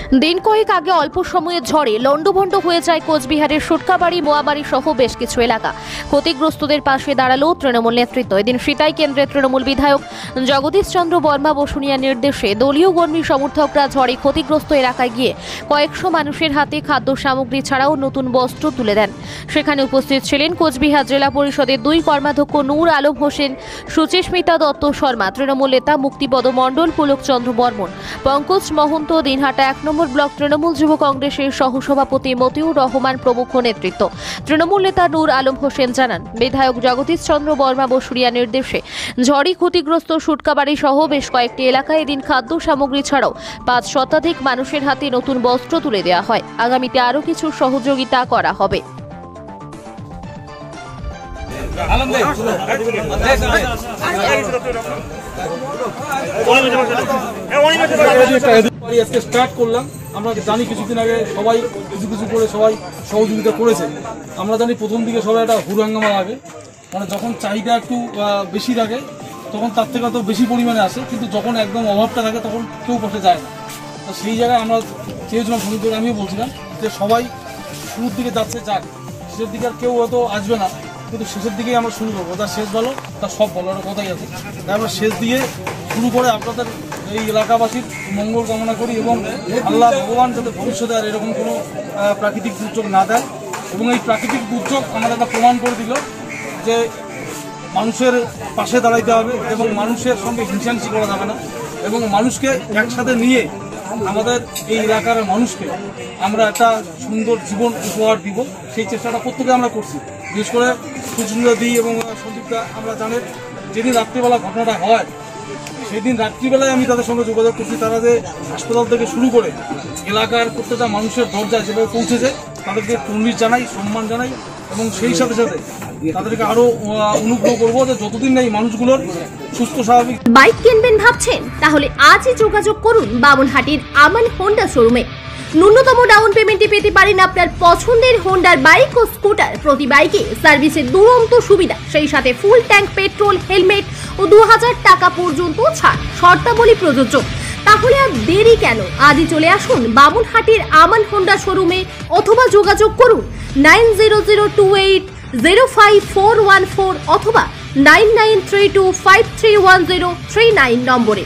দিন কয়েক আগে অল্প সময়ের ঝড়ে লন্ডভন্ড হয়ে যায় কোচবিহারের সুটকাবাড়ি মোয়াবাড়ি সহ বেশ কিছু এলাকা। ক্ষতিগ্রস্তদের পাশে দাঁড়ালো তৃণমূল নেতৃত্ব। এদিন সিতাই কেন্দ্রের তৃণমূল বিধায়ক জগদীশ চন্দ্র বর্মা বসুনিয়ার নির্দেশে দলীয় কর্মী সমর্থকরা ঝড়ে ক্ষতিগ্রস্ত এলাকায় গিয়ে কয়েকশো মানুষের হাতে খাদ্য সামগ্রী ছাড়াও নতুন বস্ত্র তুলে দেন। সেখানে উপস্থিত ছিলেন কোচবিহার জেলা পরিষদের 2 কর্মাধ্যক্ষ নূর আলম হোসেন, সুচিস্মিতা দত্ত শর্মা, তৃণমূল নেতা মুক্তিপদ মণ্ডল, পুলকচন্দ্র বর্মন, পঙ্কজ মহন্ত, দিনহাটা 1 নম্বর ব্লক তৃণমূল যুব কংগ্রেসের সহসভাপতি মতিউর রহমান প্রমুখ নেতৃত্ব। তৃণমূল নেতা নূর আলম হোসেন জানান, বিধায়ক জগদীশ চন্দ্র বর্মা বসুরিয়ার নির্দেশে ঝড়ে ক্ষতিগ্রস্ত সুটকাবাড়ি সহ বেশ কয়েকটি এলাকায় এদিন খাদ্য সামগ্রী ছাড়াও 5 শতাধিক মানুষের হাতে নতুন বস্ত্র তুলে দেওয়া হয়। আগামীতে আরও কিছু সহযোগিতা করা হবে। আমরা জানি কিছুদিন আগে সবাই কিছু করে সবাই সহযোগিতা করেছে। আমরা জানি প্রথম দিকে সবাই একটা হুড়াঙ্গামা লাগে, মানে যখন চাহিদা একটু বেশি থাকে তখন তার থেকে তো বেশি পরিমাণে আসে, কিন্তু যখন একদম অভাবটা থাকে তখন কেউ পাশে যায় না। তো সেই জায়গায় আমরা চেয়েছিলাম, সঙ্গে আমিও বলছিলাম যে সবাই শুরুর দিকে যাচ্ছে, যাক, শেষের দিকে আর কেউ হয়তো আসবে না, কিন্তু শেষের দিকেই আমরা শুরু করবো। তার শেষ ভালো তার সব ভালো, একটা কথাই আছে। তাই আমরা শেষ দিয়ে শুরু করে আপনাদের এই এলাকাবাসীর মঙ্গল কামনা করি এবং আল্লাহ ভগবান যাতে ভবিষ্যতে আর এরকম কোনো প্রাকৃতিক দুর্যোগ না দেয়। এবং এই প্রাকৃতিক দুর্যোগ আমাদের একটা প্রমাণ করে দিল যে মানুষের পাশে দাঁড়াইতে হবে এবং মানুষের সঙ্গে হিংসাংসি করা যাবে না, এবং মানুষকে একসাথে নিয়ে আমাদের এই এলাকার মানুষকে আমরা একটা সুন্দর জীবন উপহার দিব, সেই চেষ্টাটা প্রত্যেকে আমরা করছি। বিশেষ করে সুচিন্দ্রা দি এবং সন্দীপদা, আমরা জানেন যেদিন রাত্রিবেলা ঘটনাটা হয় সেই দিন রাত্রিবেলায় আমি তাদের সঙ্গে যোগাযোগ করছি। তারা যে হাসপাতাল থেকে শুরু করে এলাকার প্রত্যেকটা মানুষের দরজায় যেভাবে পৌঁছেছে তাদেরকে কুর্নিশ জানাই, সম্মান জানাই, এবং সেই সাথে সাথে তাদেরকে আরো অনুগ্রহ করবো যে যতদিন এই মানুষগুলোর সুস্থ স্বাভাবিক। বাইক কিনবেন ভাবছেন? তাহলে আজই যোগাযোগ করুন বামুনহাটির আমান হোন্ডা শোরুমে। ন্যূনতম ডাউন পেমেন্টে পেতে পারেন আপনার পছন্দের হোন্ডার বাইক ও স্কুটার। প্রতি বাইকে সার্ভিসের দুরন্ত সুবিধা, সেই সাথে ফুল ট্যাঙ্ক পেট্রোল, হেলমেট ও 2000 টাকা পর্যন্ত ছাড়। শর্তাবলী প্রযোজ্য। তাহলে আর দেরি কেন? আজই চলে আসুন বামুনহাটির আমান হোন্ডা শোরুমে অথবা যোগাযোগ করুন 9002805414 অথবা 9932531039 নম্বরে।